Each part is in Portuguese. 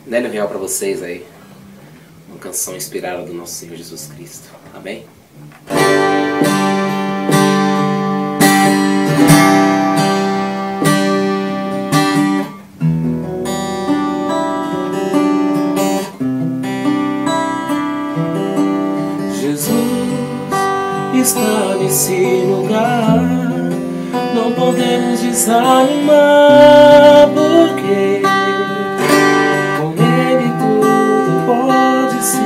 Nélio Real para vocês aí. Uma canção inspirada do nosso Senhor Jesus Cristo. Amém? Está nesse lugar, não podemos desanimar, porque com Ele tudo pode se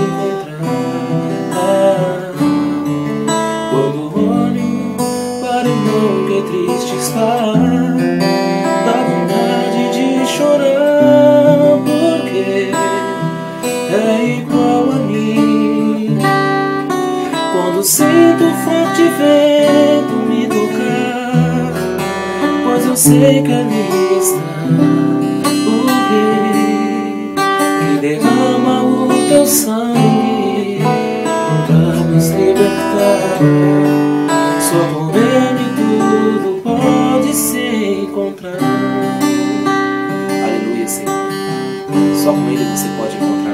encontrar. Quando olho para o irmão que triste está, dá vontade de chorar, porque é igual a mim. Quando sinto forte vento me tocar, pois eu sei que ali está o Rei, que derrama o teu sangue para nos libertar. Só com Ele tudo pode se encontrar. Aleluia, Senhor. Só com Ele você pode encontrar